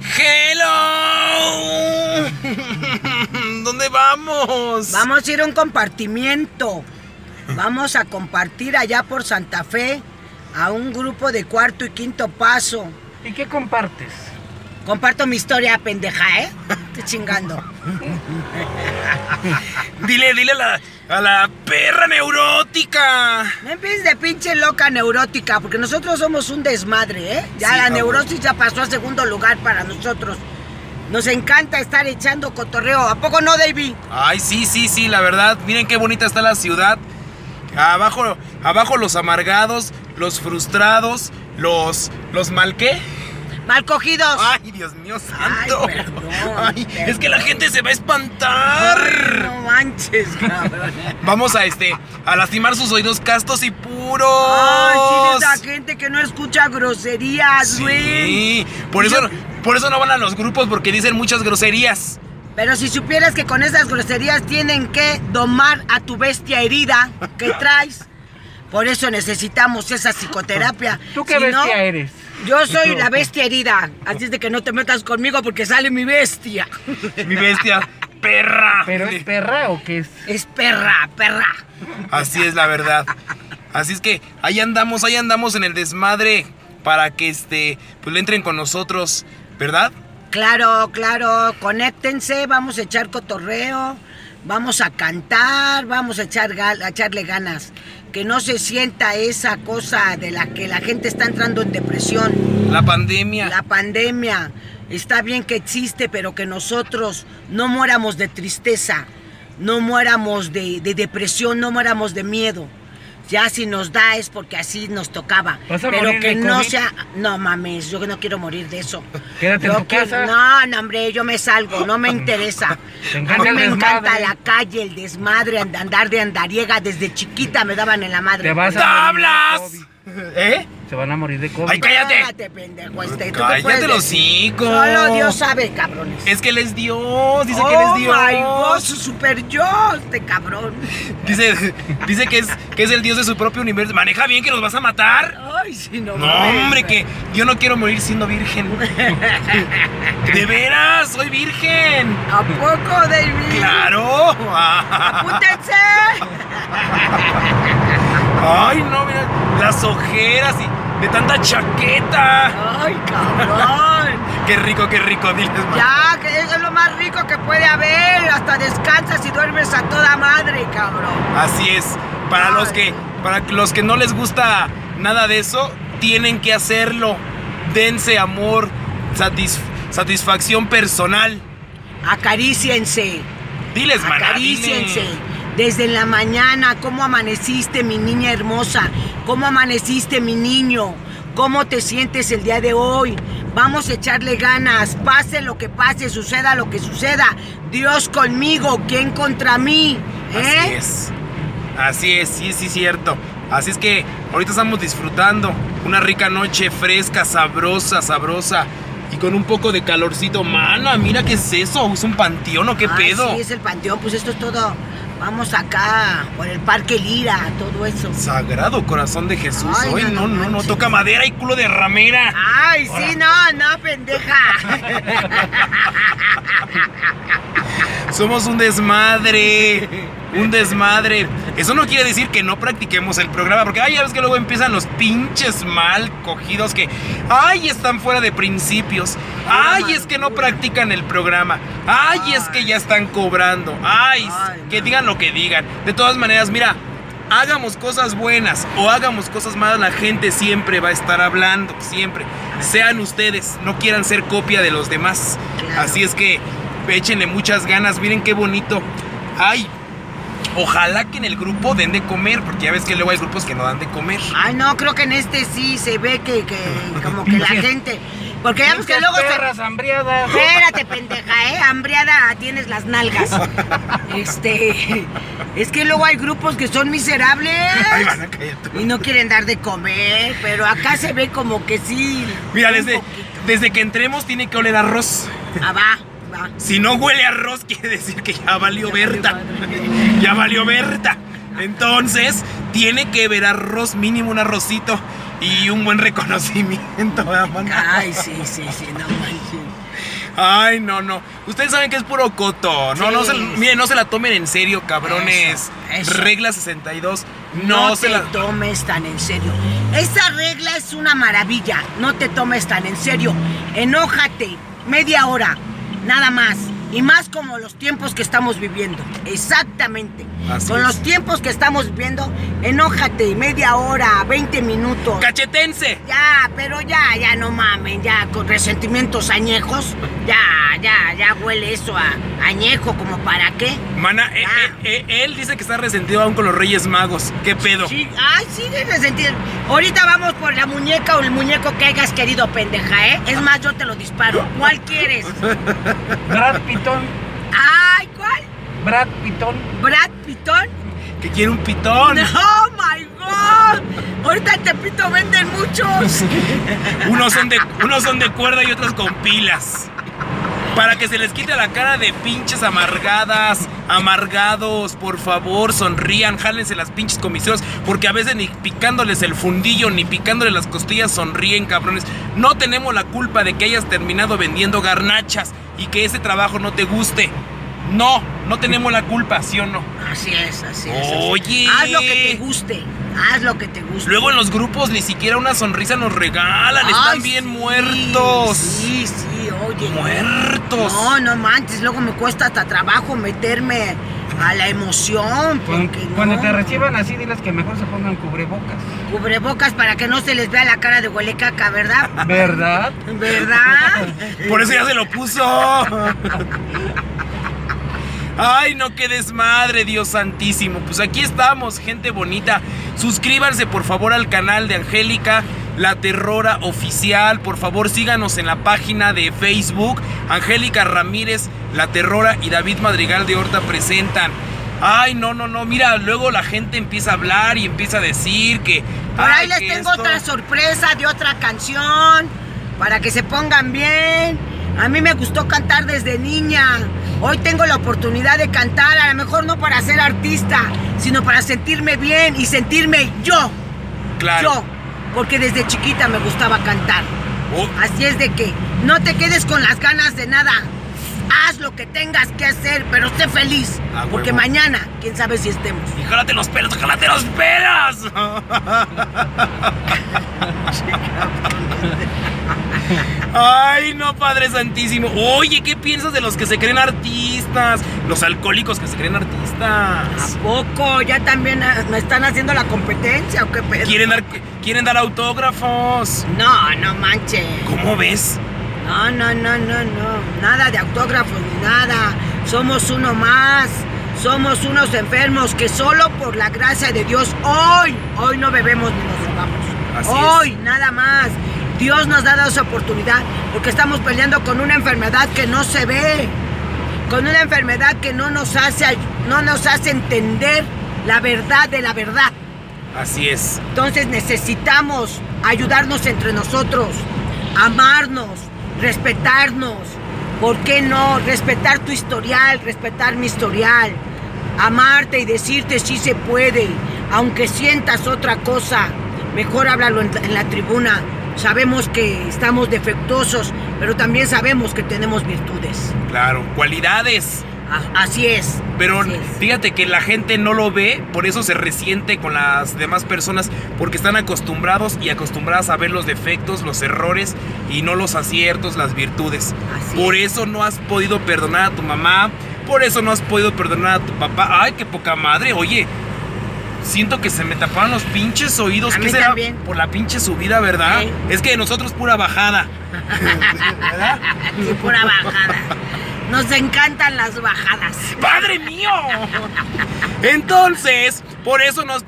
¡Hello! ¿Dónde vamos? Vamos a ir a un compartimiento. Vamos a compartir allá por Santa Fe a un grupo de cuarto y quinto paso. ¿Y qué compartes? Comparto mi historia, pendeja, ¿eh? Estoy chingando. Dile a la perra neurótica. No empieces de pinche loca neurótica, porque nosotros somos un desmadre, ¿eh? Ya Sí, la vamos. neurosis ya pasó a segundo lugar para nosotros. Nos encanta estar echando cotorreo. ¿A poco no, Davey? Ay, sí, la verdad. Miren qué bonita está la ciudad. Abajo los amargados, los frustrados, los mal qué. Mal cogidos. Ay, Dios mío santo. Ay, perdón, Ay, perdón. es que la gente se va a espantar. Ay, no manches, cabrón. Vamos a lastimar sus oídos castos y puros. Ay, sí, de esa gente que no escucha groserías, güey. Sí, por eso no van a los grupos, porque dicen muchas groserías. Pero si supieras que con esas groserías tienen que domar a tu bestia herida que traes. Por eso necesitamos esa psicoterapia. ¿Tú qué Si no, bestia eres? yo soy la bestia herida. Así es de que no te metas conmigo porque sale mi bestia. Mi bestia, perra. ¿Pero es perra o qué es? Es perra. Así es la verdad. Así es que ahí andamos en el desmadre para que pues le entren con nosotros, ¿verdad? Claro, conéctense, vamos a echar cotorreo, vamos a cantar, vamos a echarle ganas. Que no se sienta esa cosa de la que la gente está entrando en depresión. La pandemia. La pandemia. Está bien que existe, pero que nosotros no muéramos de tristeza, no muéramos de depresión, no muéramos de miedo. Ya si nos da es porque así nos tocaba. ¿Vas a pero morir que de no COVID? sea... No mames, yo no quiero morir de eso. Quédate en tu casa. No, hombre, yo me salgo, no me interesa. Te A encanta mí el me encanta desmadre. la calle, el desmadre, andar de andariega. Desde chiquita me daban en la madre. Te vas a morir de ¡Tablas! COVID. ¿Eh? Se van a morir de COVID. Ay, cállate. Cállate, pendejo. ¿Tú qué Cállate puedes los decir? hocico. Solo Dios sabe, cabrones. Es que él es Dios, dice que él es Dios. Oh my God, su super yo, este cabrón. Dice que es el Dios de su propio universo. Maneja bien que nos vas a matar. Ay, sí, no. No, mames, hombre, güey. que yo no quiero morir siendo virgen. De veras, soy virgen. ¿A poco, David? Claro. ¡Apúntense! Ay, no, mira, las ojeras y de tanta chaqueta. ¡Ay, cabrón! Qué rico, diles, man. Ya, que eso es lo más rico que puede haber. Hasta descansas y duermes a toda madre, cabrón. Así es. Para los que no les gusta nada de eso, tienen que hacerlo. Dense amor, satisfacción personal. Acaríciense. Diles, man. Acaríciense. Desde la mañana, ¿cómo amaneciste, mi niña hermosa? ¿Cómo amaneciste, mi niño? ¿Cómo te sientes el día de hoy? Vamos a echarle ganas, pase lo que pase, suceda lo que suceda. Dios conmigo, ¿quién contra mí? ¿Eh? Así es, sí, cierto. Así es que ahorita estamos disfrutando una rica noche fresca, sabrosa y con un poco de calorcito. Mana, mira qué es eso, ¿es un panteón o qué pedo? Sí, es el panteón, pues esto es todo. Vamos acá por el Parque Lira, todo eso. Sagrado corazón de Jesús. Ay, Ay, no, manches. toca madera y culo de ramera. Ay, sí, no, pendeja. Somos un desmadre. Un desmadre. Eso no quiere decir que no practiquemos el programa, porque ya ves que luego empiezan los pinches mal cogidos que están fuera de principios. Es que no practican el programa. Es que ya están cobrando. Que digan lo que digan. De todas maneras, mira, hagamos cosas buenas o hagamos cosas malas, la gente siempre va a estar hablando, siempre. Sean ustedes, no quieran ser copia de los demás. Claro. Así es que échenle muchas ganas, miren qué bonito. Ojalá que en el grupo den de comer, porque ya ves que luego hay grupos que no dan de comer. Ay, no, creo que en este sí se ve que como que la gente... Porque ya ves que luego perras hambriadas. Espérate, pendeja, hambriada tienes las nalgas. Es que luego hay grupos que son miserables. Ay, van a caer tú. Y no quieren dar de comer, pero acá se ve como que sí. Mira, un poquito. desde que entremos tiene que oler arroz. Va. Si no huele a arroz, quiere decir que ya valió Berta. Ya valió Berta. Entonces, tiene que ver arroz, mínimo un arrocito y un buen reconocimiento. Ay, sí, no manches. Ay, no. Ustedes saben que es puro coto. No, Sí. miren, no se la tomen en serio, cabrones. Eso. Regla 62. No te tomes tan en serio. Esa regla es una maravilla. No te tomes tan en serio. Enójate media hora, nada más. Y más como los tiempos que estamos viviendo. Exactamente. Así Con es. los tiempos que estamos viviendo, enójate media hora, 20 minutos. ¡Cachetense! Ya, pero ya no mamen, ya con resentimientos añejos. Ya huele eso a añejo, ¿como para qué? Mana, él dice que está resentido aún con los Reyes Magos. ¿Qué pedo? Sí, ay, sigue resentido. Ahorita vamos por la muñeca o el muñeco que hayas querido, pendeja, ¿eh? Es más, yo te lo disparo. ¿Cuál quieres? Brad Pittón. Ay, ¿cuál? Brad Pittón. ¿Brad Pittón? Que quiere un pitón. ¡Oh, my God! Ahorita en Tepito venden muchos. Unos son de cuerda y otros con pilas. Para que se les quite la cara de pinches amargadas, amargados, por favor, sonrían, jálense las pinches comisiones, porque a veces ni picándoles el fundillo, ni picándoles las costillas sonríen, cabrones. No tenemos la culpa de que hayas terminado vendiendo garnachas y que ese trabajo no te guste. No tenemos la culpa, ¿sí o no? Así es. Oye. Haz lo que te guste. Haz lo que te guste. Luego en los grupos ni siquiera una sonrisa nos regalan, están Ay, bien sí, muertos. Sí, oye. Muertos. No manches, luego me cuesta hasta trabajo meterme a la emoción. Porque Cuando no. te reciban así, diles que mejor se pongan cubrebocas. Cubrebocas para que no se les vea la cara de huelecaca, ¿verdad? ¿Verdad? ¿Verdad? Por eso ya se lo puso. Ay, no, qué desmadre, Dios santísimo. Pues aquí estamos, gente bonita. Suscríbanse por favor al canal de Angélica, La Terrora Oficial. Por favor, síganos en la página de Facebook. Angélica Ramírez, La Terrora y David Madrigal de Horta presentan. Ay, no. Mira, luego la gente empieza a hablar y empieza a decir que... Por ahí ay, les que tengo esto... otra sorpresa de otra canción para que se pongan bien. A mí me gustó cantar desde niña. Hoy tengo la oportunidad de cantar, a lo mejor no para ser artista, sino para sentirme bien y sentirme yo. Claro. Yo, porque desde chiquita me gustaba cantar. Oh, Así es de que no te quedes con las ganas de nada. Haz lo que tengas que hacer, pero sé feliz. A Porque huevo. mañana, quién sabe si estemos. y jálate los pelos, jálate los pelos. Ay, no, Padre Santísimo. Oye, ¿qué piensas de los que se creen artistas? Los alcohólicos que se creen ¿A artistas. poco? ¿Ya también me están haciendo la competencia o qué pedo? Quieren dar autógrafos. No manches. ¿Cómo ves? No. Nada de autógrafos ni nada. Somos uno más. Somos unos enfermos que solo por la gracia de Dios hoy no bebemos ni nos drogamos. Así Hoy, es. nada más. Dios nos ha dado esa oportunidad porque estamos peleando con una enfermedad que no se ve. Con una enfermedad que no nos hace entender la verdad de la verdad. Así es. Entonces necesitamos ayudarnos entre nosotros, amarnos, respetarnos. ¿Por qué no? Respetar tu historial, respetar mi historial. Amarte y decirte sí se puede. Aunque sientas otra cosa, mejor háblalo en la tribuna. Sabemos que estamos defectuosos, pero también sabemos que tenemos virtudes. Claro, cualidades. Así es. Pero así es. fíjate que la gente no lo ve, por eso se resiente con las demás personas, porque están acostumbrados y acostumbradas a ver los defectos, los errores y no los aciertos, las virtudes. Así Por es. eso no has podido perdonar a tu mamá, por eso no has podido perdonar a tu papá. Ay, qué poca madre, oye. Siento que se me tapaban los pinches oídos. A ¿Qué mí será? también. Por la pinche subida, ¿verdad? Sí. Es que de nosotros pura bajada. ¿Verdad? Sí, pura bajada. Nos encantan las bajadas. ¡Padre mío! Entonces, por eso no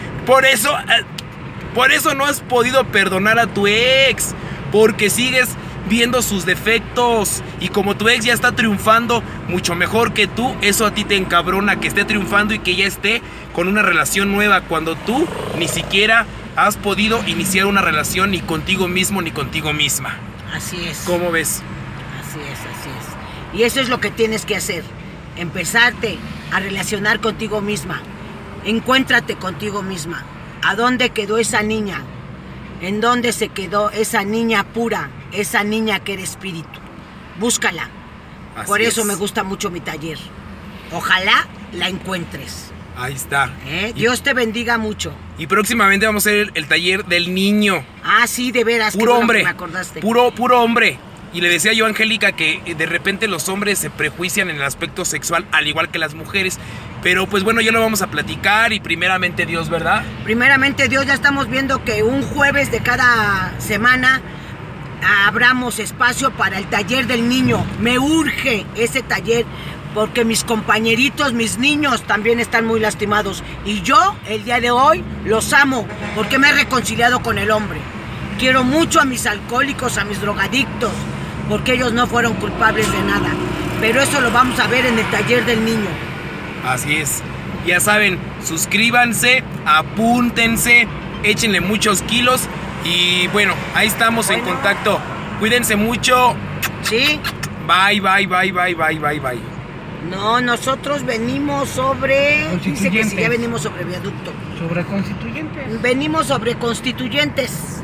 has podido perdonar a tu ex, porque sigues viendo sus defectos y como tu ex ya está triunfando mucho mejor que tú, eso a ti te encabrona que esté triunfando y que ya esté con una relación nueva cuando tú ni siquiera has podido iniciar una relación ni contigo mismo ni contigo misma. Así es. ¿Cómo ves? Así es. Y eso es lo que tienes que hacer. Empezarte a relacionar contigo misma. Encuéntrate contigo misma. ¿A dónde quedó esa niña? ¿En dónde se quedó esa niña pura? Esa niña que era espíritu. búscala. Así Por eso es. me gusta mucho mi taller. Ojalá la encuentres. Ahí está. Dios te bendiga mucho. Y próximamente vamos a hacer el taller del niño. Ah, sí, de veras. Puro qué bueno hombre. que me acordaste. Puro hombre. Y le decía yo a Angélica que de repente los hombres se prejuician en el aspecto sexual, al igual que las mujeres. Pero pues bueno, ya lo vamos a platicar y primeramente Dios, ¿verdad? Primeramente Dios, ya estamos viendo que un jueves de cada semana abramos espacio para el taller del niño. Me urge ese taller porque mis compañeritos, mis niños también están muy lastimados. Y yo, el día de hoy, los amo porque me he reconciliado con el hombre. Quiero mucho a mis alcohólicos, a mis drogadictos, porque ellos no fueron culpables de nada. Pero eso lo vamos a ver en el taller del niño. Así es. Ya saben, suscríbanse, apúntense, échenle muchos kilos. Y bueno, ahí estamos en contacto. Cuídense mucho. ¿Sí? Bye, bye, bye, bye, bye, bye, bye. No, nosotros venimos sobre... Dice que sí, ya venimos sobre viaducto. Sobre constituyentes. Venimos sobre constituyentes.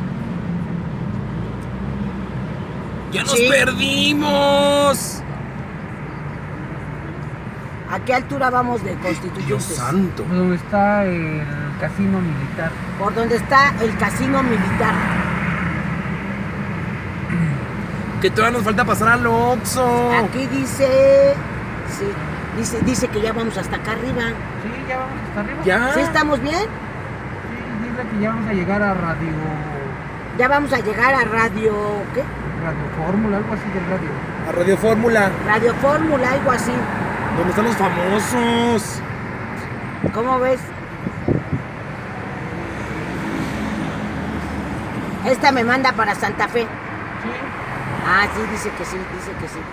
¡Ya nos Sí. perdimos! ¿A qué altura vamos de constituyentes? Dios santo. Donde está el casino militar. Por donde está el casino militar. Que todavía nos falta pasar al Oxxo. Aquí dice... Sí, dice que ya vamos hasta acá arriba. Sí, ya vamos hasta arriba. ¿Ya? ¿Sí estamos bien? Sí, dice que ya vamos a llegar a Radio... Ya vamos a llegar a Radio... ¿Qué? Radio Fórmula, algo así del radio. A Radio Fórmula, Radio Fórmula, algo así. donde están los famosos. ¿Cómo ves? Esta me manda para Santa Fe. Sí. Ah, sí, dice que sí, dice que sí.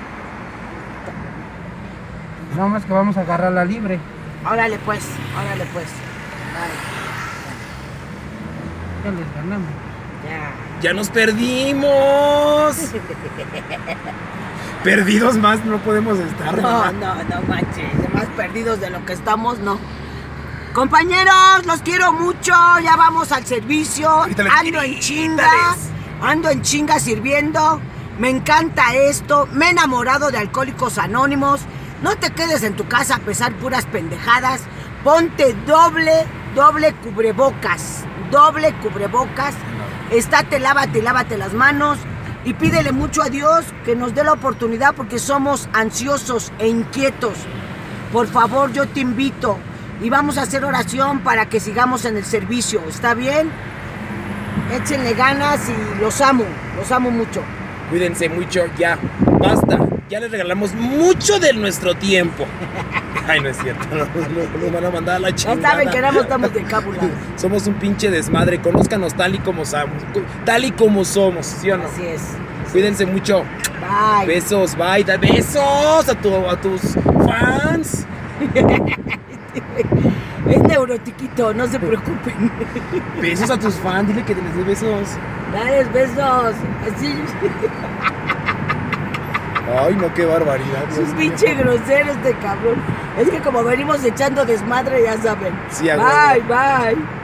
Nada más que vamos a agarrar la libre. Órale pues, órale pues. Vale, Ya les ganamos. ya. ¡Ya nos perdimos! Perdidos más no podemos estar. No manches, más perdidos de lo que estamos, no. Compañeros, los quiero mucho, ya vamos al servicio. Ahorita les Ando en chinga sirviendo. Me encanta esto, me he enamorado de Alcohólicos Anónimos. No te quedes en tu casa a pesar puras pendejadas. Ponte doble cubrebocas. Estate, lávate las manos y pídele mucho a Dios que nos dé la oportunidad porque somos ansiosos e inquietos. Por favor, yo te invito y vamos a hacer oración para que sigamos en el servicio. ¿Está bien? Échenle ganas y los amo mucho. Cuídense mucho, ya. Basta. Ya les regalamos mucho de nuestro tiempo. Ay, no es cierto. Nos van a mandar a la Ya chingada. saben que no estamos de cábula. Somos un pinche desmadre. Conózcanos tal y como somos. Tal y como somos, ¿sí o no? Así es. Cuídense mucho. Bye. Besos, bye. Da besos a tus fans. Es neurotiquito, no se preocupen. Besos a tus fans. Dile que les dé besos. Dales besos. Así. Ay, no, qué barbaridad. Es un pinche grosero este cabrón. Es que como venimos echando desmadre, ya saben. Sí, a Bye, huevo. bye.